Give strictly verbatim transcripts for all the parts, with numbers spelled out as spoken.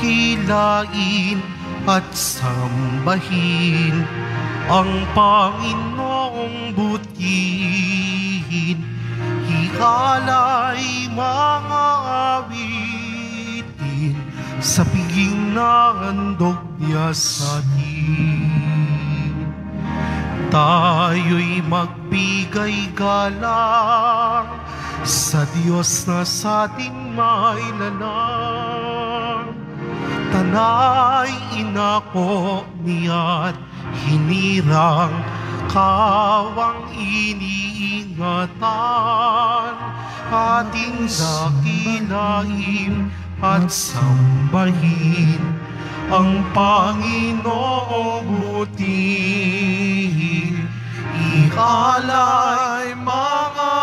dakilain at sambahin ang Panginoong butihin. Hikalay mga awitin sa piging na handog niya sa atin. Tayo'y magbigay galang sa Diyos na sa ating mailalang. Tanay inako niya't hinirang kawang iniingatan. Ating dakilain at sambahin ang Panginoong butihin. Ialay mga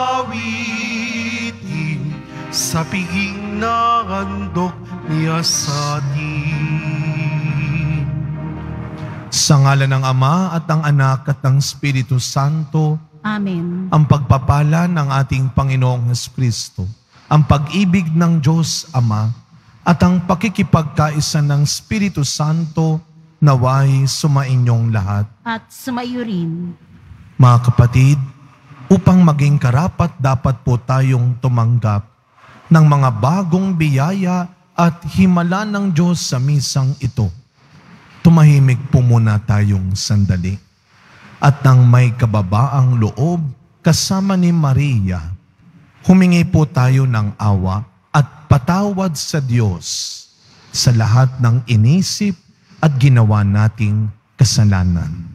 awitin sa piging na handog niya sa atin. Sa ngalan ng Ama at ng Anak at ng Espiritu Santo. Amen. Ang pagpapala ng ating Panginoong Jesucristo, ang pag-ibig ng Diyos Ama, at ang pakikipagkaisa ng Espiritu Santo naway sumainyong lahat. At sumayo rin. Mga kapatid, upang maging karapat dapat po tayong tumanggap ng mga bagong biyaya at himala ng Diyos sa misang ito. Tumahimik po muna tayong sandali. At nang may kababaang loob kasama ni Maria, humingi po tayo ng awa at patawad sa Diyos sa lahat ng inisip at ginawa nating kasalanan.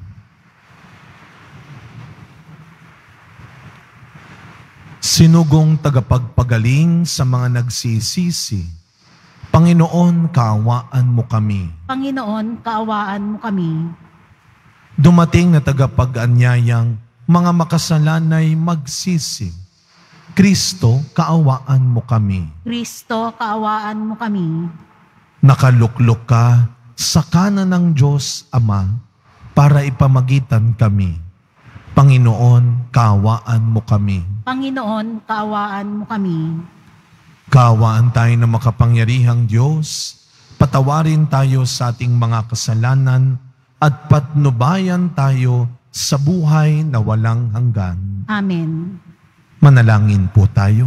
Sinugong tagapagpagaling sa mga nagsisisi, Panginoon, kaawaan mo kami. Panginoon, kaawaan mo kami. Dumating na tagapag-anyayang mga makasalanay magsisi. Kristo, kaawaan mo kami. Kristo, kaawaan mo kami. Nakaluklok ka sa kanan ng Diyos Ama para ipamagitan kami. Panginoon, kaawaan mo kami. Panginoon, kaawaan mo kami. Kaawaan tayo ng makapangyarihang Diyos. Patawarin tayo sa ating mga kasalanan at patnubayan tayo sa buhay na walang hanggan. Amen. Manalangin po tayo.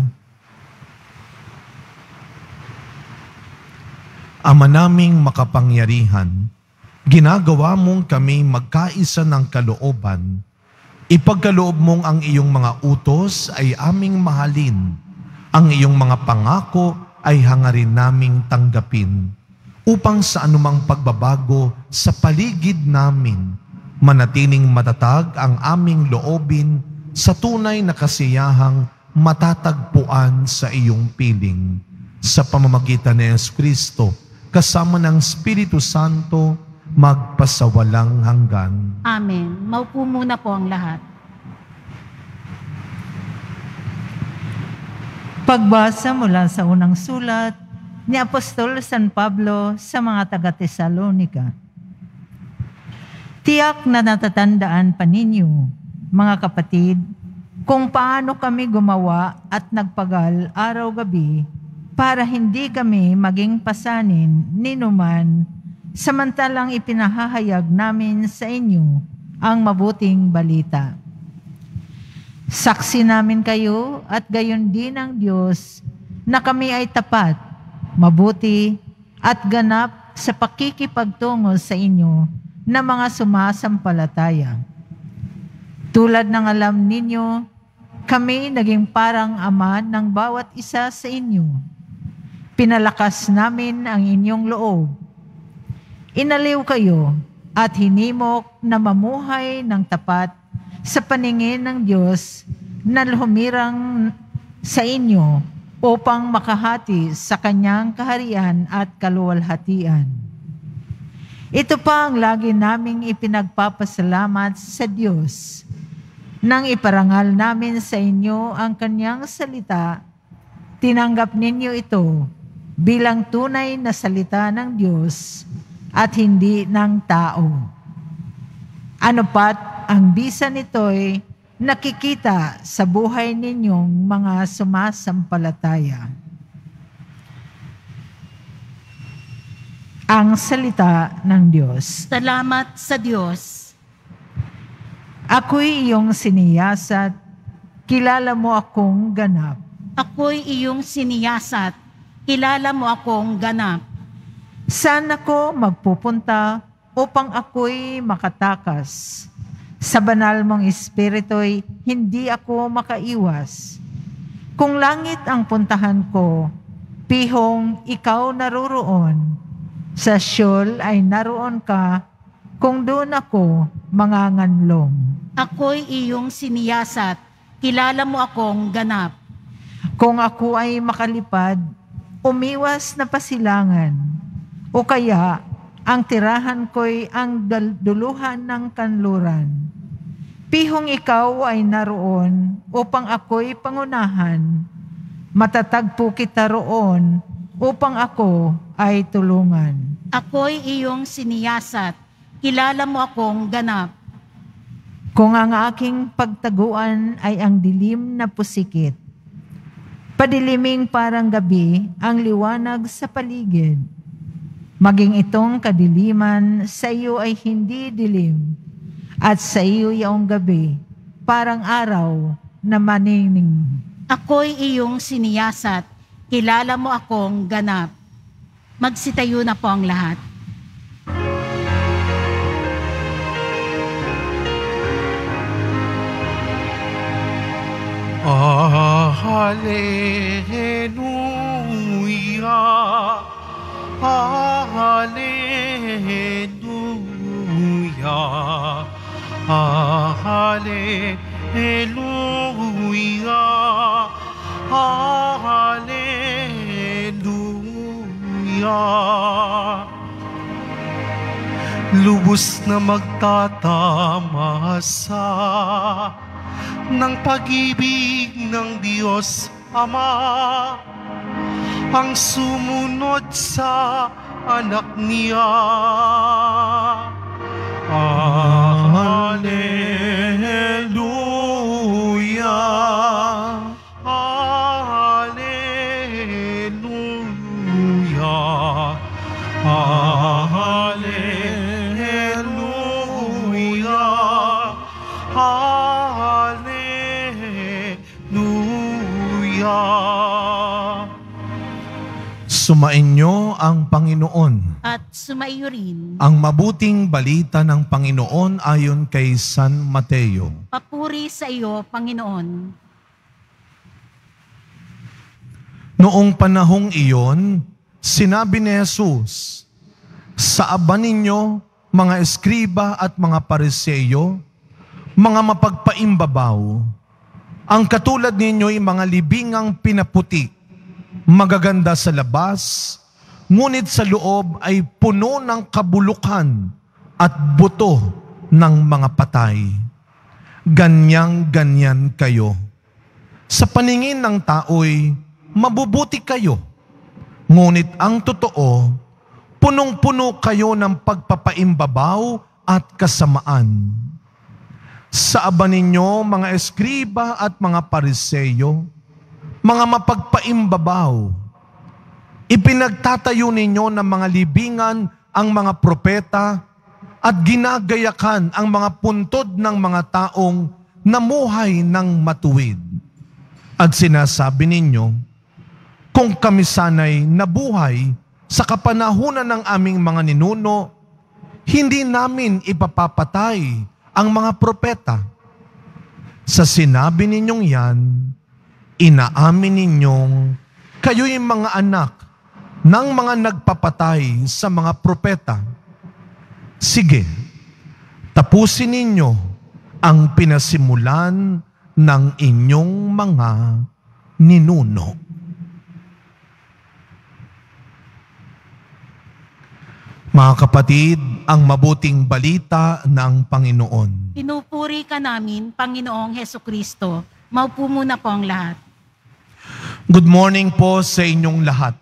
Ama naming makapangyarihan, ginagawa mong kami magkaisa ng kalooban. Ipagkaloob mong ang iyong mga utos ay aming mahalin. Ang iyong mga pangako ay hangarin naming tanggapin. Upang sa anumang pagbabago sa paligid namin, manatiling matatag ang aming loobin sa tunay na kasiyahang matatagpuan sa iyong piling. Sa pamamagitan ni Jesucristo, kasama ng Espiritu Santo, magpasawalang hanggan. Amen. Maupo muna po ang lahat. Pagbasa mula sa unang sulat ni Apostol San Pablo sa mga taga-Tesalonika. Tiyak na natatandaan pa ninyo, mga kapatid, kung paano kami gumawa at nagpagal araw-gabi para hindi kami maging pasanin ni numan, samantalang ipinahahayag namin sa inyo ang mabuting balita. Saksi namin kayo at gayon din ang Diyos na kami ay tapat, mabuti at ganap sa pakikipagtungo sa inyo na mga sumasampalataya. Tulad ng alam ninyo, kami naging parang ama ng bawat isa sa inyo. Pinalakas namin ang inyong loob. Inaliw kayo at hinimok na mamuhay ng tapat sa paningin ng Diyos na humirang sa inyo upang makahati sa kanyang kaharian at kaluwalhatian. Ito pa ang lagi naming ipinagpapasalamat sa Diyos nang iparangal namin sa inyo ang kanyang salita. Tinanggap ninyo ito bilang tunay na salita ng Diyos at hindi ng tao. Ano pat ang bisa nito'y nakikita sa buhay ninyong mga sumasampalataya. Ang salita ng Diyos. Salamat sa Diyos. Ako'y iyong siniyasat, kilala mo akong ganap. Ako'y iyong siniyasat, kilala mo akong ganap. Saan ako magpupunta upang ako'y makatakas? Sa banal mong espiritu'y hindi ako makaiwas. Kung langit ang puntahan ko, pihong ikaw naroroon. Sa Sheol ay naroon ka, kung doon ako manganganlong. Ako'y iyong siniyasat, kilala mo akong ganap. Kung ako ay makalipad, umiwas na pasilangan. O kaya, ang tirahan ko'y ang dal- duluhan ng kanluran. Pihong ikaw ay naroon upang ako'y pangunahan. Matatagpo kita roon upang ako ay tulungan. Ako'y iyong siniyasat, kilala mo akong ganap. Kung ang aking pagtaguan ay ang dilim na pusikit, padiliming parang gabi ang liwanag sa paligid, maging itong kadiliman sa iyo ay hindi dilim, at sa iyo yaong gabi parang araw na manining. Ako'y iyong siniyasat, kilala mo akong ganap. Magsitayo na po ang lahat. Ah, hallelujah. Ah, hallelujah. Ah, hallelujah. Ah, hallelujah. Lubos na magtatamasa ng pag-ibig ng Diyos Ama, ang sumunod sa anak niya. Hallelujah. Hallelujah. Hallelujah. Hallelujah. Sumainyo ang Panginoon. At sumaiyo rin. Ang mabuting balita ng Panginoon ayon kay San Mateo. Papuri sa iyo, Panginoon. Noong panahong iyon, sinabi ni Jesus, sa aba ninyo, mga eskriba at mga pariseyo, mga mapagpaimbabaw, ang katulad ninyo'y mga libingang pinaputi, magaganda sa labas, ngunit sa loob ay puno ng kabulukan at buto ng mga patay. Ganyang-ganyan kayo. Sa paningin ng tao'y mabubuti kayo, ngunit ang totoo, punong-puno kayo ng pagpapaimbabaw at kasamaan. Sa aba ninyo, mga eskriba at mga pariseyo, mga mapagpaimbabaw, ipinagtatayo ninyo ng mga libingan ang mga propeta at ginagayakan ang mga puntod ng mga taong namuhay ng matuwid. At sinasabi ninyo, kung kami sana'y nabuhay sa kapanahunan ng aming mga ninuno, hindi namin ipapapatay ang mga propeta. Sa sinabi ninyong yan, inaamin ninyong kayo'y mga anak ng mga nagpapatay sa mga propeta. Sige, tapusin ninyo ang pinasimulan ng inyong mga ninuno. Mga kapatid, ang mabuting balita ng Panginoon. Pinupuri ka namin, Panginoong Hesukristo. Maupo muna po ang lahat. Good morning po sa inyong lahat.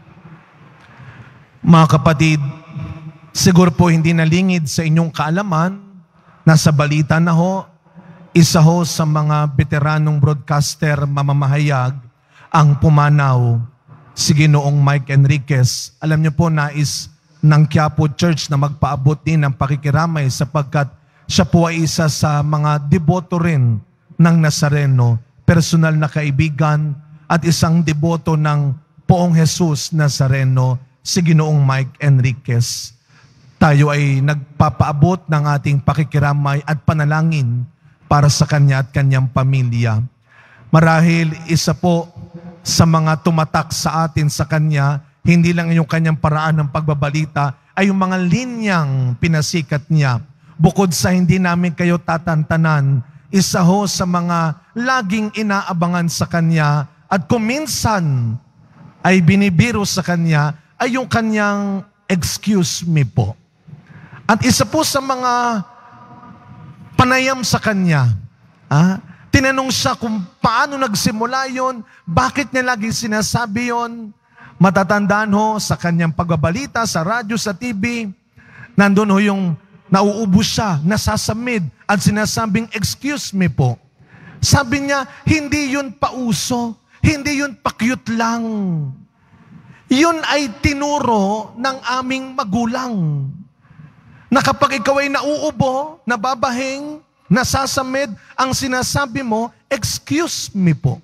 Mga kapatid, siguro po hindi nalingid sa inyong kaalaman, nasa balita na ho, isa ho sa mga veteranong broadcaster mamamahayag ang pumanaw, si Ginoong Mike Enriquez. Alam niyo po, nais ng Quiapo Church na magpaabot din ng pakikiramay sapagkat siya po ay isa sa mga deboto rin ng Nazareno, personal na kaibigan at isang deboto ng Poong Jesus Nazareno, si Ginoong Mike Enriquez. Tayo ay nagpapaabot ng ating pakikiramay at panalangin para sa kanya at kanyang pamilya. Marahil isa po sa mga tumatak sa atin sa kanya, hindi lang yung kanyang paraan ng pagbabalita, ay yung mga linyang pinasikat niya. Bukod sa hindi namin kayo tatantanan, isa ho sa mga laging inaabangan sa kanya at kuminsan ay binibiro sa kanya ay yung kanyang excuse me po. At isa po sa mga panayam sa kanya, ah, tinanong siya kung paano nagsimula yon, bakit niya lagi sinasabi yon. Matatandaan ho sa kanyang pagbabalita, sa radyo, sa T V, nandun ho yung nauubos siya, nasasamid, at sinasabing, excuse me po. Sabi niya, hindi yun pauso, hindi yun pa-cute lang. Yun ay tinuro ng aming magulang. Na kapag ikaw ay nauubo, nababahing, nasasamid, ang sinasabi mo, excuse me po.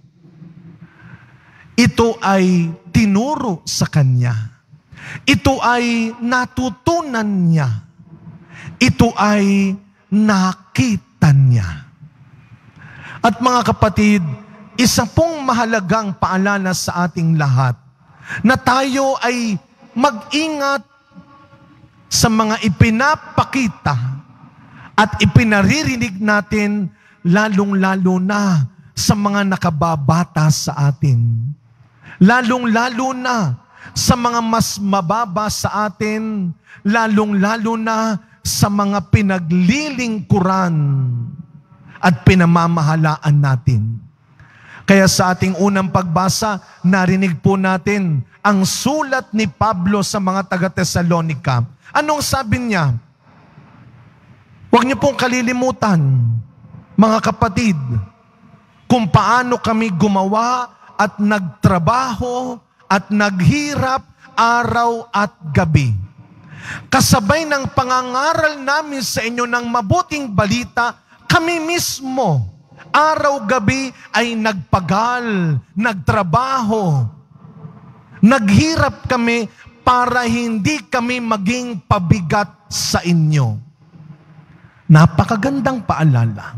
Ito ay tinuro sa kanya. Ito ay natutunan niya. Ito ay nakita niya. At mga kapatid, isa pong mahalagang paalala sa ating lahat na tayo ay mag-ingat sa mga ipinapakita at ipinaririnig natin, lalong-lalo na sa mga nakababata sa atin. Lalong-lalo na sa mga mas mababa sa atin, lalong-lalo na sa mga pinaglilingkuran at pinamamahalaan natin. Kaya sa ating unang pagbasa, narinig po natin ang sulat ni Pablo sa mga taga-Tesalonica. Anong sabi niya? Huwag niyo pong kalilimutan, mga kapatid, kung paano kami gumawa at nagtrabaho at naghirap araw at gabi. Kasabay ng pangangaral namin sa inyo ng mabuting balita, kami mismo, araw-gabi ay nagpagal, nagtrabaho, naghirap kami para hindi kami maging pabigat sa inyo. Napakagandang paalala.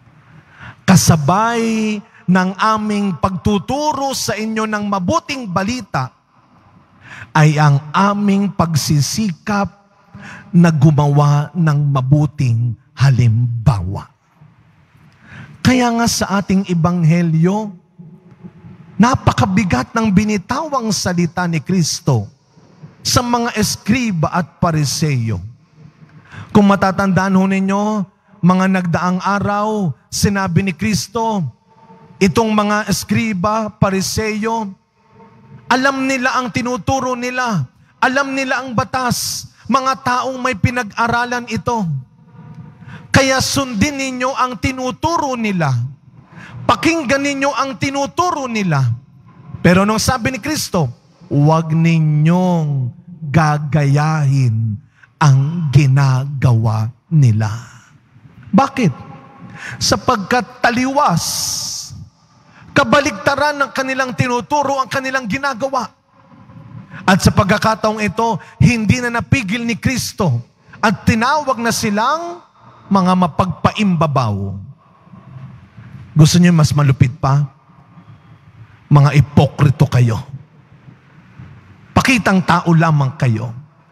Kasabay ng aming pagtuturo sa inyo ng mabuting balita ay ang aming pagsisikap na gumawa ng mabuting halimbawa. Kaya nga sa ating ebanghelyo, napakabigat ng binitawang salita ni Kristo sa mga eskriba at pariseyo. Kung matatandaan ho ninyo, mga nagdaang araw, sinabi ni Kristo, itong mga eskriba, pariseyo, alam nila ang tinuturo nila, alam nila ang batas, mga taong may pinag-aralan ito. Kaya sundin ninyo ang tinuturo nila. Pakinggan ninyo ang tinuturo nila. Pero nung sabi ni Kristo, huwag ninyong gagayahin ang ginagawa nila. Bakit? Sapagkat taliwas, kabaligtaran ng kanilang tinuturo ang kanilang ginagawa. At sa pagkakataong ito, hindi na napigil ni Kristo at tinawag na silang mga mapagpaimbabaw. Gusto niyo mas malupit pa? Mga ipokrito kayo. Pakitang tao lamang kayo.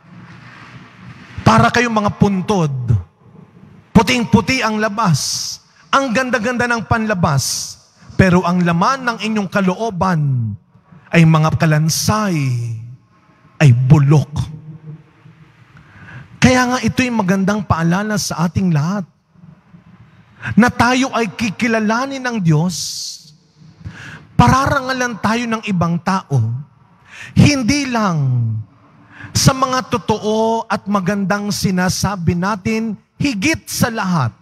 Para kayong mga puntod. Puting-puti ang labas. Ang ganda-ganda ng panlabas. Pero ang laman ng inyong kalooban ay mga kalansay, ay bulok. Kaya nga ito'y magandang paalala sa ating lahat. Na tayo ay kikilalanin ng Diyos, pararangalan tayo ng ibang tao, hindi lang sa mga totoo at magandang sinasabi natin, higit sa lahat,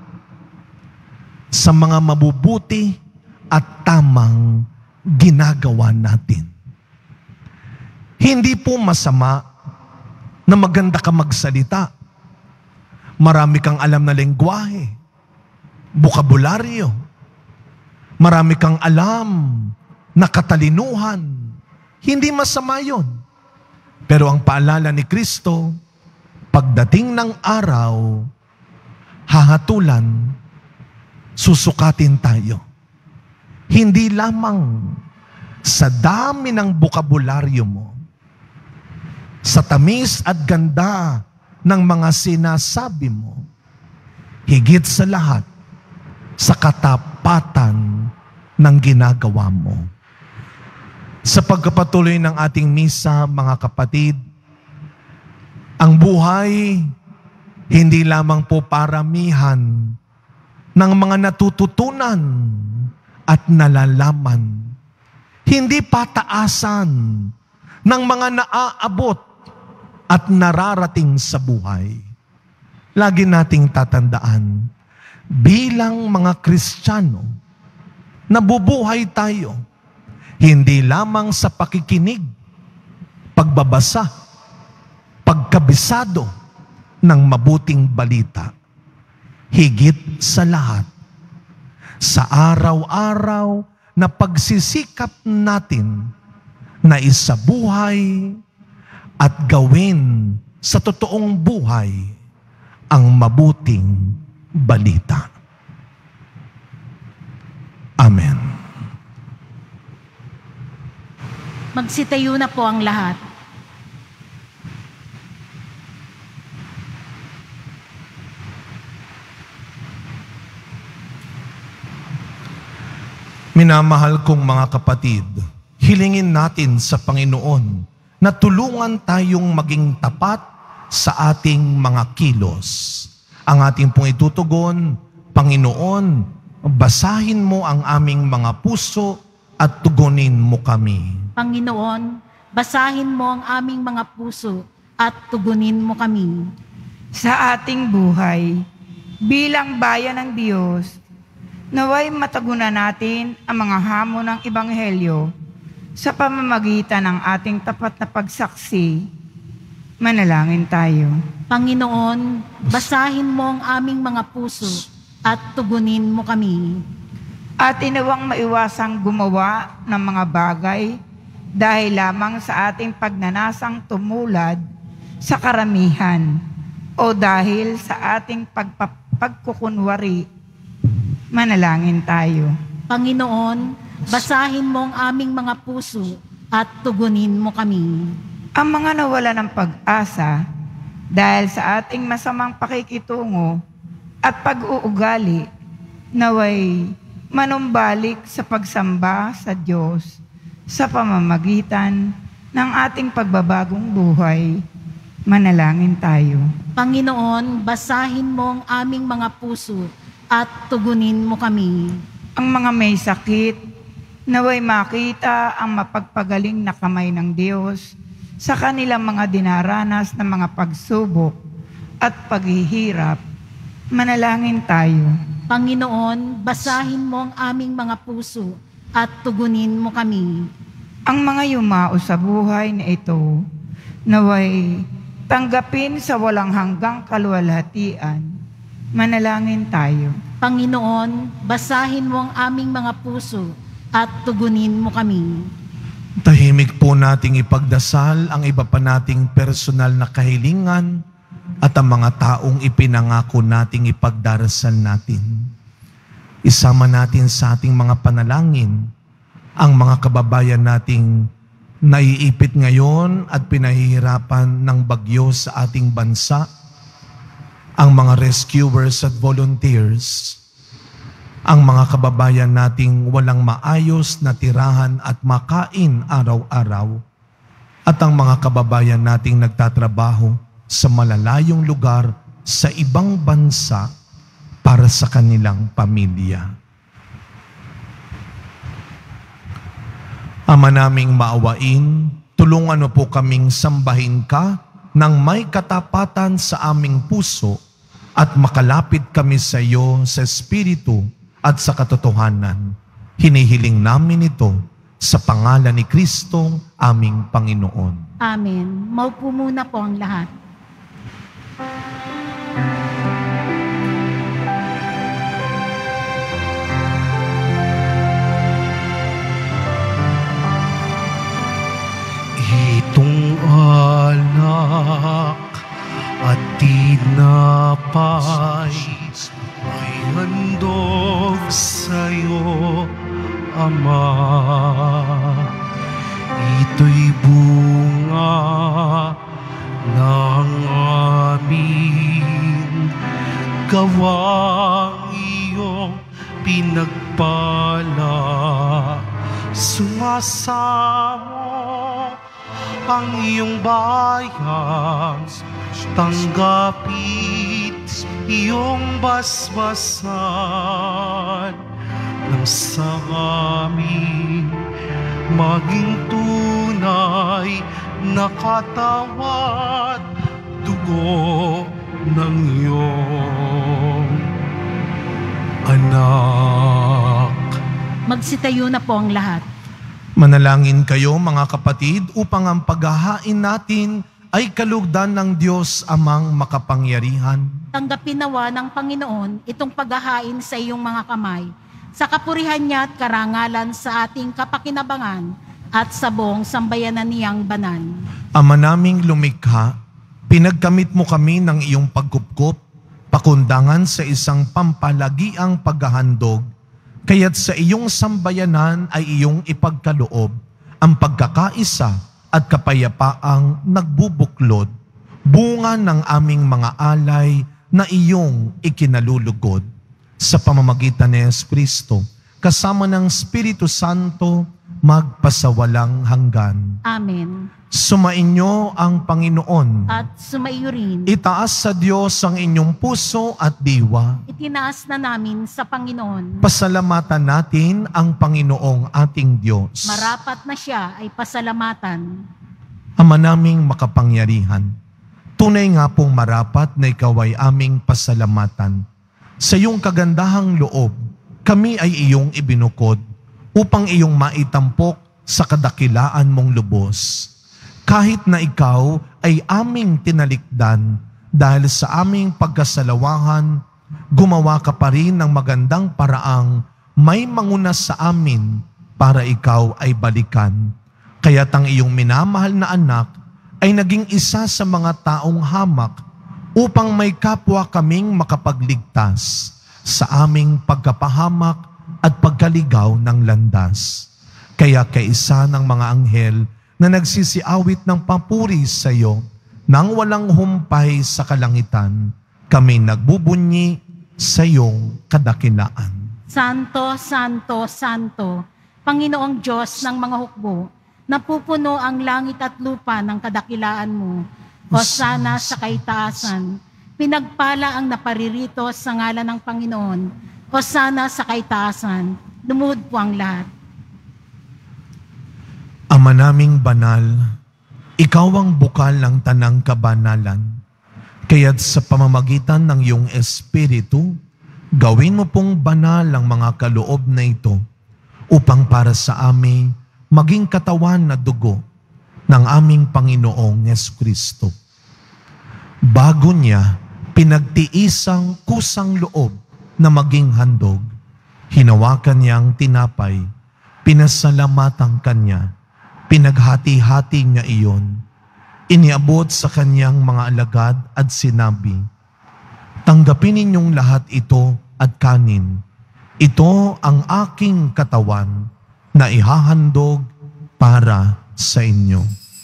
sa mga mabubuti at tamang ginagawa natin. Hindi po masama na maganda ka magsalita. Marami kang alam na lengguwahe, bokabularyo. Marami kang alam na katalinuhan. Hindi masama yun. Pero ang paalala ni Kristo, pagdating ng araw, hahatulan, susukatin tayo. Hindi lamang sa dami ng bokabularyo mo, sa tamis at ganda ng mga sinasabi mo, higit sa lahat, sa katapatan ng ginagawa mo. Sa pagkapatuloy ng ating misa, mga kapatid, ang buhay hindi lamang po paramihan ng mga natututunan at nalalaman. Hindi pataasan ng mga naaabot at nararating sa buhay. Lagi nating tatandaan, bilang mga Kristiyano, nabubuhay tayo, hindi lamang sa pakikinig, pagbabasa, pagkabisado ng mabuting balita. Higit sa lahat, sa araw-araw na pagsisikap natin na isabuhay at gawin sa totoong buhay ang mabuting balita. Amen. Magsitayo na po ang lahat. Minamahal kong mga kapatid, hilingin natin sa Panginoon na tulungan tayong maging tapat sa ating mga kilos. Ang ating pong itutugon, Panginoon, basahin mo ang aming mga puso at tugunin mo kami. Panginoon, basahin mo ang aming mga puso at tugunin mo kami. Sa ating buhay, bilang bayan ng Diyos, naway matagunan natin ang mga hamon ng Ebanghelyo sa pamamagitan ng ating tapat na pagsaksi. Manalangin tayo. Panginoon, basahin mo ang aming mga puso at tugunin mo kami. At inawang maiwasang gumawa ng mga bagay dahil lamang sa ating pagnanasang tumulad sa karamihan o dahil sa ating pagpa- pagkukunwari. Manalangin tayo. Panginoon, basahin mo ang aming mga puso at tugunin mo kami. Ang mga nawala ng pag-asa dahil sa ating masamang pakikitungo at pag-uugali, naway manumbalik sa pagsamba sa Diyos sa pamamagitan ng ating pagbabagong buhay. Manalangin tayo. Panginoon, basahin mo ang aming mga puso at tugunin mo kami. Ang mga may sakit, naway makita ang mapagpagaling na kamay ng Diyos sa kanilang mga dinaranas na mga pagsubok at paghihirap. Manalangin tayo. Panginoon, basahin mo ang aming mga puso at tugunin mo kami. Ang mga yumao sa buhay na ito, naway tanggapin sa walang hanggang kaluwalhatian. Manalangin tayo. Panginoon, basahin mo ang aming mga puso at tugunin mo kami. Tahimik po nating ipagdasal ang iba pa nating personal na kahilingan at ang mga taong ipinangako nating ipagdarasal natin. Isama natin sa ating mga panalangin ang mga kababayan nating naiipit ngayon at pinahihirapan ng bagyo sa ating bansa, ang mga rescuers at volunteers, ang mga kababayan nating walang maayos na tirahan at makain araw-araw, at ang mga kababayan nating nagtatrabaho sa malalayong lugar sa ibang bansa para sa kanilang pamilya. Ama naming maawain, tulungan mo po kaming sambahin ka ng may katapatan sa aming puso at makalapit kami sa iyo sa Espiritu at sa katotohanan. Hinihiling namin ito sa pangalan ni Kristong aming Panginoon. Amen. Maupo muna po ang lahat. Itong alak at tinapay ay handog sa'yo, Ama. Ito'y bunga ng aming gawang iyong pinagpala. Sumasamo ang iyong bayan, tanggapit iyong basbasan nang sa amin maging tunay na katawan, dugo ng iyong anak. Magsitayo na po ang lahat. Manalangin kayo mga kapatid upang ang paghahain natin ay kalugdan ng Diyos Amang makapangyarihan. Tanggapin nawa ng Panginoon itong paghahain sa iyong mga kamay, sa kapurihan niya at karangalan sa ating kapakinabangan at sa buong sambayanan niyang banal. Ama naming lumikha, pinagkamit mo kami ng iyong pagkupkup, pakundangan sa isang pampalagiang paghahandog, kaya't sa iyong sambayanan ay iyong ipagkaloob ang pagkakaisa at kapayapaang nagbubuklod, bunga ng aming mga alay na iyong ikinalulugod. Sa pamamagitan ni Jesucristo, kasama ng Espiritu Santo, magpasawalang hanggan. Amen. Sumainyo ang Panginoon. At sumaiyo rin. Itaas sa Diyos ang inyong puso at diwa. Itinaas na namin sa Panginoon. Pasalamatan natin ang Panginoong ating Diyos. Marapat na siya ay pasalamatan. Ama naming makapangyarihan, tunay nga pong marapat na ikaw ay aming pasalamatan. Sa iyong kagandahang loob, kami ay iyong ibinukod upang iyong maitampok sa kadakilaan mong lubos. Kahit na ikaw ay aming tinalikdan dahil sa aming pagkasalawahan, gumawa ka pa rin ng magandang paraang may manguna sa amin para ikaw ay balikan. Kaya't ang iyong minamahal na anak ay naging isa sa mga taong hamak upang may kapwa kaming makapagligtas sa aming pagkapahamak at pagkaligaw ng landas. Kaya kaisa ng mga anghel na nagsisiawit ng papuri sa iyo nang walang humpay sa kalangitan, kami nagbubunyi sa iyong kadakilaan. Santo, Santo, Santo, Panginoong Diyos ng mga hukbo, napupuno ang langit at lupa ng kadakilaan mo. Hosana sa kaitaasan. Pinagpala ang naparirito sa ngalan ng Panginoon. Hosana sa kaitaasan. Lumuhod po ang lahat. Ama naming banal, ikaw ang bukal ng tanang kabanalan. Kaya't sa pamamagitan ng iyong Espiritu, gawin mo pong banal ang mga kaloob na ito upang para sa amin maging katawan na dugo ng aming Panginoong Jesucristo. Bago niya pinagtiisang kusang loob na maging handog, hinawakan niya ang tinapay, pinasalamatan kanya, pinaghati-hati niya iyon, iniabot sa kanyang mga alagad at sinabi, "Tanggapin ninyong lahat ito at kanin. Ito ang aking katawan na ihahandog para sa inyo."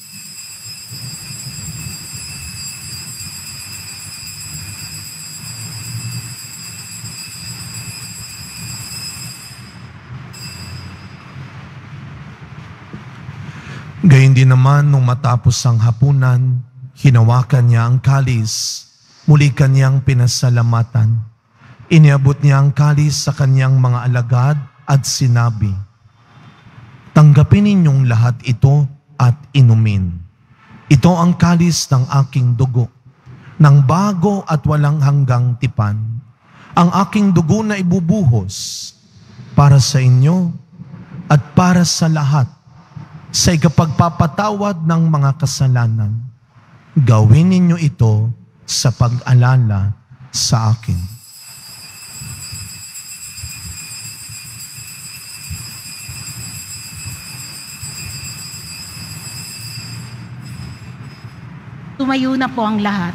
Gayun din naman nung matapos ang hapunan, hinawakan niya ang kalis, muli kanyang pinasalamatan. Iniabot niya ang kalis sa kanyang mga alagad at sinabi, "Tanggapin ninyong lahat ito at inumin. Ito ang kalis ng aking dugo, ng bago at walang hanggang tipan, ang aking dugo na ibubuhos para sa inyo at para sa lahat sa ikapagpapatawad ng mga kasalanan. Gawin ninyo ito sa pag-alala sa akin. Tumayo na po ang lahat.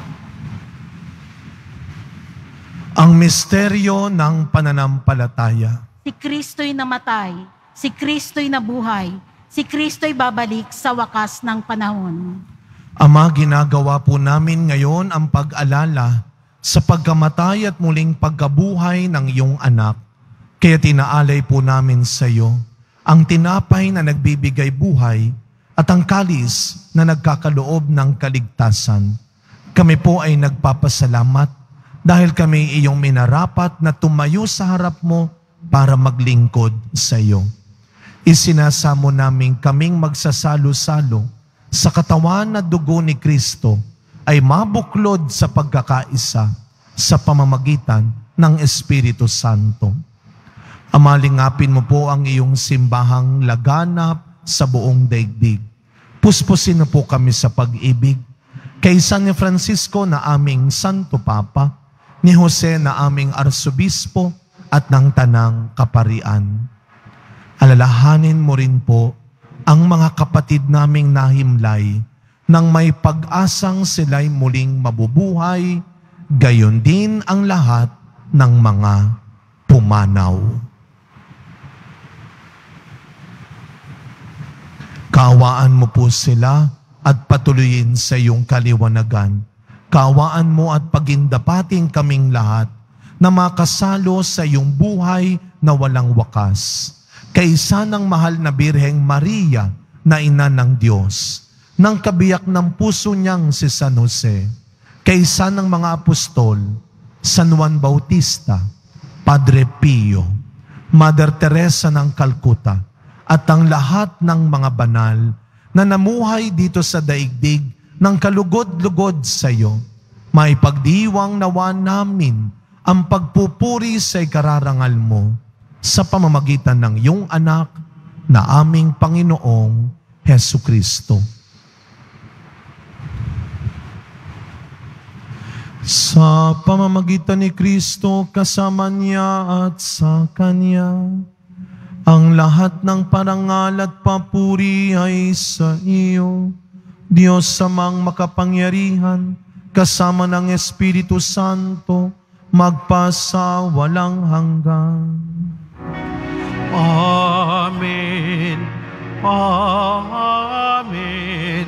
Ang misteryo ng pananampalataya. Si Kristo'y namatay, si Kristo'y nabuhay, si Kristo'y babalik sa wakas ng panahon. Ama, ginagawa po namin ngayon ang pag-alala sa pagkamatay at muling pagkabuhay ng iyong anak. Kaya tinaalay po namin sa iyo ang tinapay na nagbibigay buhay at ang kalis na nagkakaloob ng kaligtasan. Kami po ay nagpapasalamat dahil kami iyong minarapat na tumayo sa harap mo para maglingkod sa iyo. Isinasamo namin kaming magsasalo-salo sa katawan na dugo ni Kristo ay mabuklod sa pagkakaisa sa pamamagitan ng Espiritu Santo. Amalingapin mo po ang iyong simbahang laganap sa buong daigdig. Puspusin mo po kami sa pag-ibig. Kay San Francisco na aming Santo Papa, ni Jose na aming Arsobispo at ng Tanang Kaparian. Alalahanin mo rin po ang mga kapatid naming nahimlay nang may pag-asang sila'y muling mabubuhay, gayon din ang lahat ng mga pumanaw. Kaawaan mo po sila at patuloyin sa iyong kaliwanagan. Kaawaan mo at pagindapating kaming lahat na makasalo sa iyong buhay na walang wakas. Kaisa ng mahal na Birheng Maria na ina ng Diyos, ng kabiyak ng puso niyang si San Jose, kaisa ng mga apostol, San Juan Bautista, Padre Pio, Mother Teresa ng Calcutta, at ang lahat ng mga banal na namuhay dito sa daigdig ng kalugod-lugod sa iyo, may pagdiwang nawa namin ang pagpupuri sa ikararangal mo sa pamamagitan ng iyong anak na aming Panginoong Hesukristo. Sa pamamagitan ni Kristo, kasama niya at sa Kanya, ang lahat ng parangal at papuri ay sa iyo, Diyos Amang makapangyarihan, kasama ng Espiritu Santo, magpasa walang hanggan. Amen. Amen.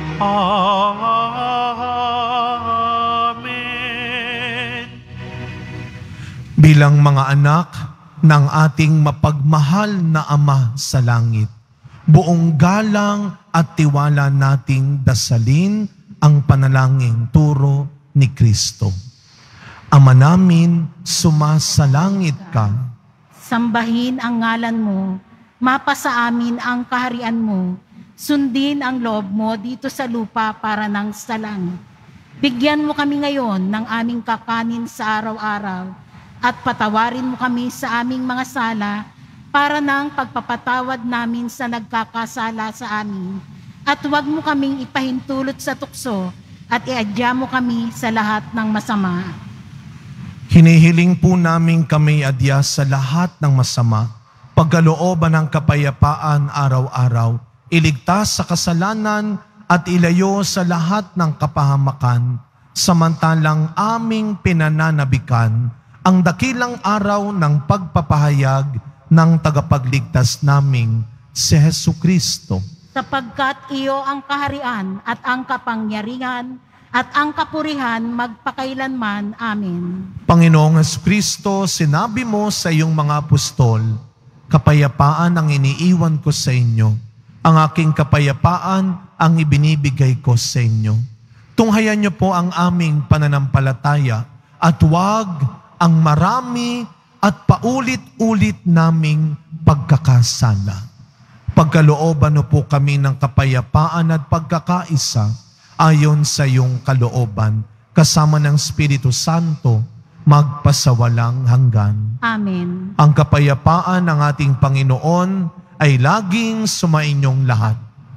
Amen. Bilang mga anak ng ating mapagmahal na Ama sa langit, buong galang at tiwala nating dasalin ang panalangin turo ni Kristo. Ama namin, sumasalangit ka. Sambahin ang ngalan mo, mapasa amin ang kaharian mo, sundin ang loob mo dito sa lupa para nang sa langit. Bigyan mo kami ngayon ng aming kakanin sa araw-araw at patawarin mo kami sa aming mga sala para nang pagpapatawad namin sa nagkakasala sa amin. At huwag mo kaming ipahintulot sa tukso at iadya mo kami sa lahat ng masama. Hinihiling po namin kami adya sa lahat ng masama, pagkalooban ng kapayapaan araw-araw, iligtas sa kasalanan at ilayo sa lahat ng kapahamakan, samantalang aming pinananabikan ang dakilang araw ng pagpapahayag ng tagapagligtas naming si Hesukristo. Sapagkat iyo ang kaharian at ang kapangyarihan at ang kapurihan magpakailanman. Amen. Panginoong Hesukristo, sinabi mo sa iyong mga apostol, kapayapaan ang iniiwan ko sa inyo. Ang aking kapayapaan ang ibinibigay ko sa inyo. Tunghayan niyo po ang aming pananampalataya at huwag ang marami at paulit-ulit naming pagkakasala. Pagkalooban mo po kami ng kapayapaan at pagkakaisa ayon sa iyong kalooban, kasama ng Espiritu Santo, magpasawalang hanggan. Amen. Ang kapayapaan ng ating Panginoon ay laging sumainyong lahat.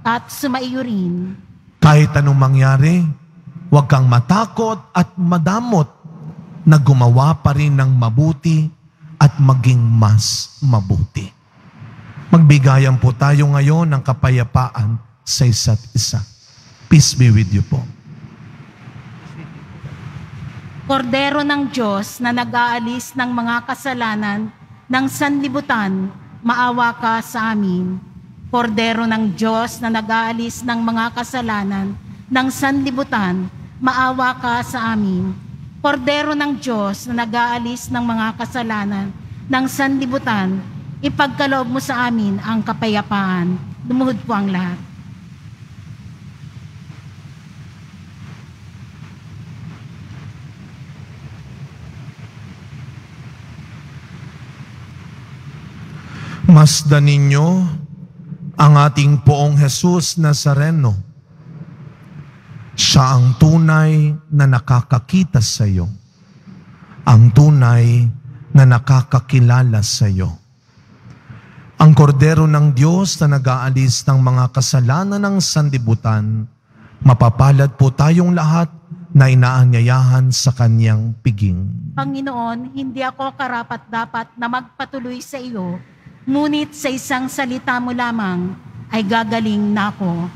at sumaiyo rin. Kahit anong mangyari, huwag kang matakot at madamot na gumawa pa rin ng mabuti at maging mas mabuti. Magbigayan po tayo ngayon ng kapayapaan sa isa't isa. Peace be with you po. Kordero ng Diyos na nag-aalis ng mga kasalanan ng sanlibutan, maawa ka sa amin. Kordero ng Diyos na nag-aalis ng mga kasalanan ng sanlibutan, maawa ka sa amin. Kordero ng Diyos na nag-aalis ng mga kasalanan ng sanlibutan, ipagkaloob mo sa amin ang kapayapaan. Lumuhod po ang lahat. Masdan ninyo ang ating Poong Jesus Nazareno. Siya ang tunay na nakakakita sa iyo. Ang tunay na nakakakilala sa iyo. Ang kordero ng Diyos na nag-aalis ng mga kasalanan ng sanlibutan, mapapalad po tayong lahat na inaanyayahan sa kanyang piging. Panginoon, hindi ako karapat-dapat na magpatuloy sa iyo, ngunit sa isang salita mo lamang ay gagaling na ako.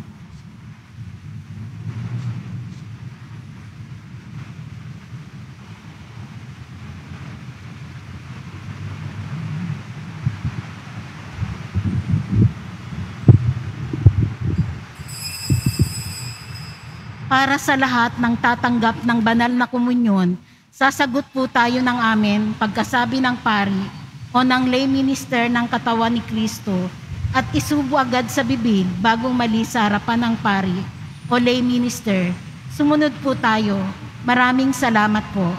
Para sa lahat ng tatanggap ng banal na komunyon, sasagot po tayo ng amen pagkasabi ng pari o ng lay minister ng katawan ni Kristo at isubo agad sa bibig bago mali sa harapan ng pari o lay minister. Sumunod po tayo. Maraming salamat po.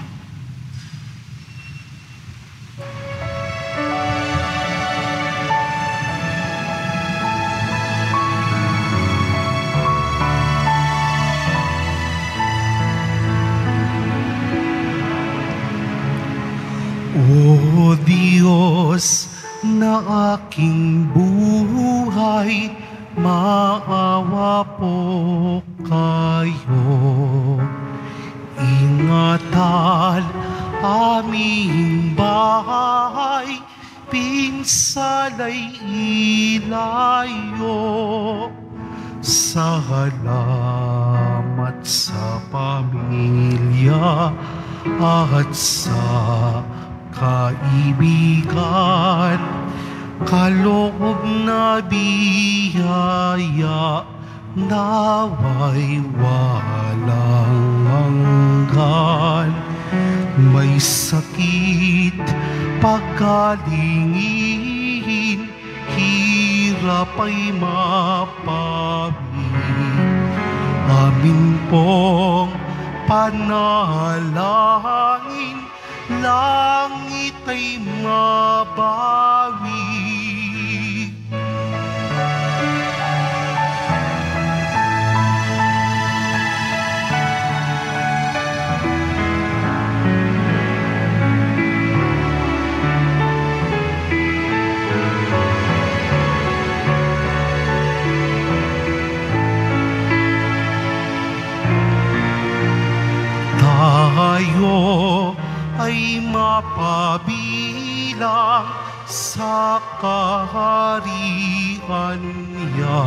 O Diyos na aking buhay, maawa po kayo. Ingatan aming bahay, pinsalay ilayo. Salamat sa pamilya at sa kaibigan, kaloob na biyaya, naway walang hanggan. May sakit pagalingin, hirap ay mapamig. Amin pong panalangin, langit ay mabawi. Tayo ay mapabilang sa kaharian niya.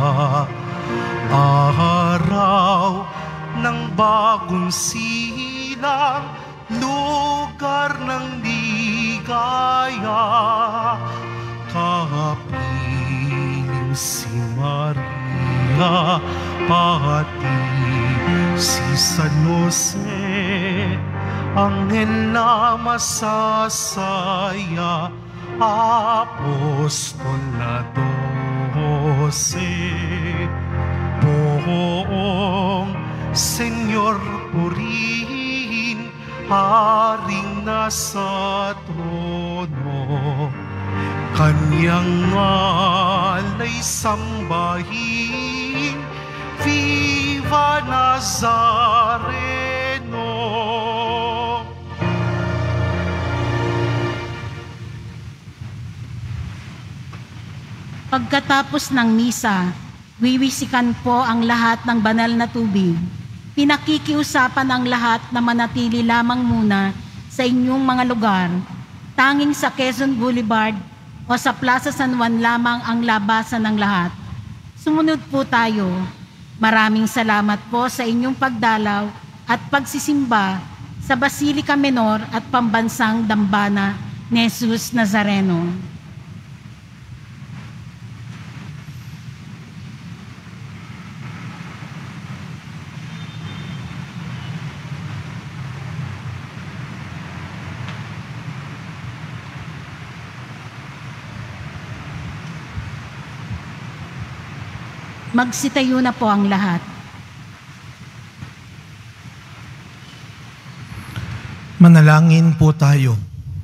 Araw ng bagong silang, lugar ng ligaya. Kapiling si Maria, pati si San Jose, anghel na masasaya, apostol na dose. Poong Senyor purihin, haring nasa trono, kanyang ngalay sambahin, Viva Nazareno. Pagkatapos ng misa, Wiwisikan po ang lahat ng banal na tubig. Pinakikiusapan ang lahat na manatili lamang muna sa inyong mga lugar. Tanging sa Quezon Boulevard o sa Plaza San Juan lamang ang labasan ng lahat. Sumunod po tayo. Maraming salamat po sa inyong pagdalaw at pagsisimba sa Basilica Menor at Pambansang Dambana ni Jesus Nazareno. Magsitayo na po ang lahat. Manalangin po tayo.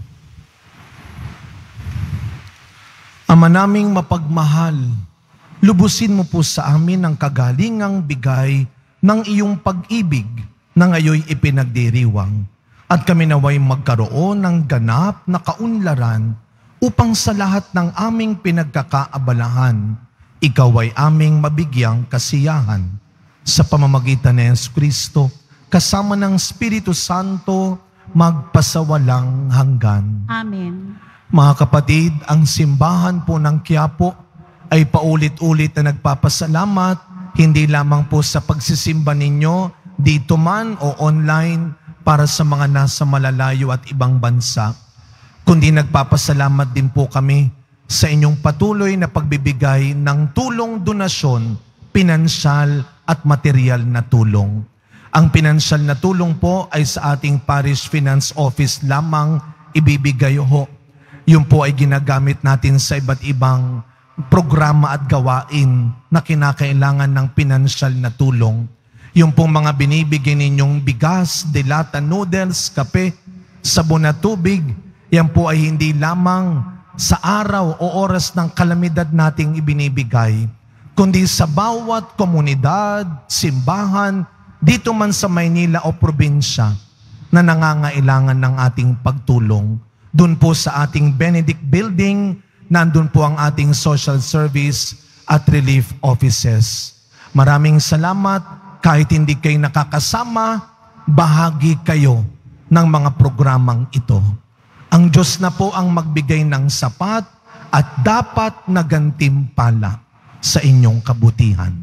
Ama naming mapagmahal, lubusin mo po sa amin ang kagalingang bigay ng iyong pag-ibig na ngayoy ipinagdiriwang at kami naway magkaroon ng ganap na kaunlaran upang sa lahat ng aming pinagkakaabalahan, ikaw ay aming mabigyang kasiyahan. Sa pamamagitan ni Yesu Kristo, kasama ng Espiritu Santo, magpasawalang hanggan. Amen. Mga kapatid, ang simbahan po ng Quiapo ay paulit-ulit na nagpapasalamat, hindi lamang po sa pagsisimba ninyo dito man o online para sa mga nasa malalayo at ibang bansa, kundi nagpapasalamat din po kami sa inyong patuloy na pagbibigay ng tulong, donasyon, pinansyal at material na tulong. Ang pinansyal na tulong po ay sa ating Parish Finance Office lamang ibibigay ho. Yun po ay ginagamit natin sa iba't ibang programa at gawain na kinakailangan ng pinansyal na tulong. Yung pong mga binibigay ninyong bigas, delata, noodles, kape, sabon at tubig, yan po ay hindi lamang sa araw o oras ng kalamidad nating ibinibigay, kundi sa bawat komunidad, simbahan, dito man sa Maynila o probinsya na nangangailangan ng ating pagtulong. Doon po sa ating Benedict Building, nandun po ang ating social service at relief offices. Maraming salamat. Kahit hindi kayo nakakasama, bahagi kayo ng mga programang ito. Ang Diyos na po ang magbigay ng sapat at dapat na gantimpala sa inyong kabutihan.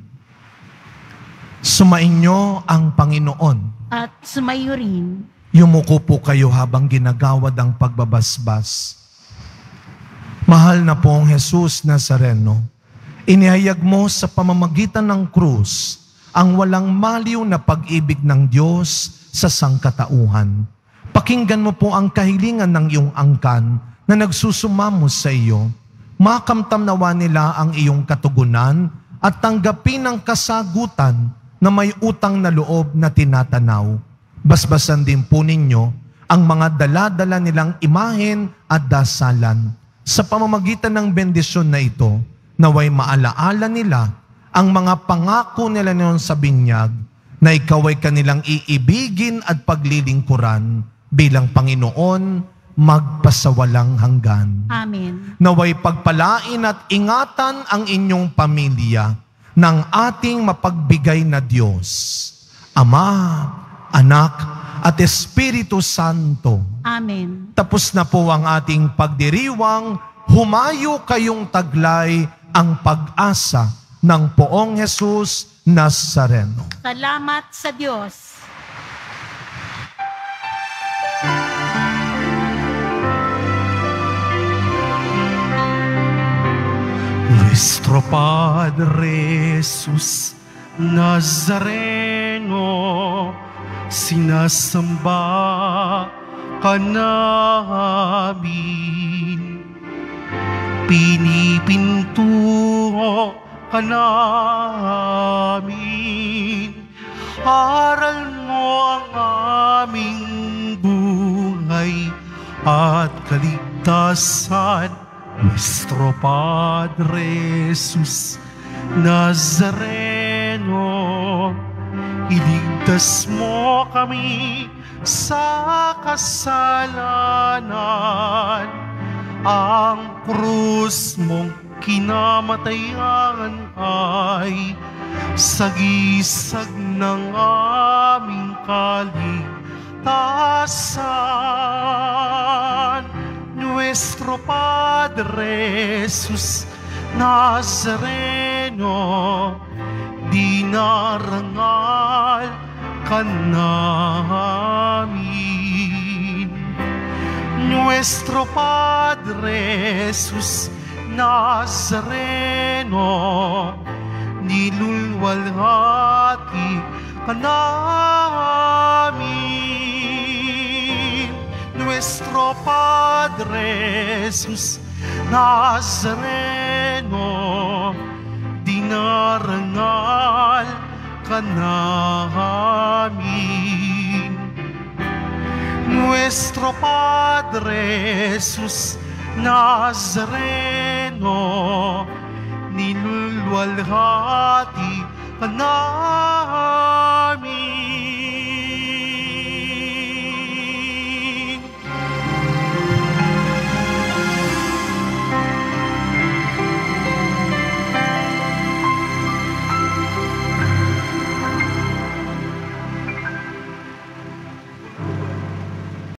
Sumainyo ang Panginoon. At sumayo rin. Yumuko po kayo habang ginagawad ang pagbabasbas. Mahal na pong Jesus Nazareno, inihayag mo sa pamamagitan ng krus ang walang maliw na pag-ibig ng Diyos sa sangkatauhan. Pakinggan mo po ang kahilingan ng iyong angkan na nagsusumamo sa iyo. Makamtam nawa nila ang iyong katugunan at tanggapin ang kasagutan na may utang na loob na tinatanaw. Basbasan din po ninyo ang mga dala-dala nilang imahen at dasalan. Sa pamamagitan ng bendisyon na ito, naway maalaala nila ang mga pangako nila noon sa binyag na ikaw ay kanilang iibigin at paglilingkuran bilang Panginoon magpasawalang hanggan. Amen. Naway pagpalain at ingatan ang inyong pamilya ng ating mapagbigay na Diyos, Ama, Anak, at Espiritu Santo. Amen. Tapos na po ang ating pagdiriwang, humayo kayong taglay ang pag-asa ng Poong Jesus Nazareno. Salamat sa Diyos. Nuestro Padre Jesus Nazareno, sinasamba ka namin, pinipintuho ka namin, aral mo ang aming buhay at kaligtasan. Nuestro Padre Jesus Nazareno, iligtas mo kami sa kasalanan. Ang krus mong kinamatayan ay sagisag ng aming kaligtasan. Nuestro Padre Jesus Nazareno, dinarangal ka namin. Nuestro Padre Jesus Nazareno, nilulwalhati ka namin. Nuestro Padre Jesus Nazareno, dinarangal ka namin. Nuestro Padre Jesus Nazareno, nilulwalhati ka namin.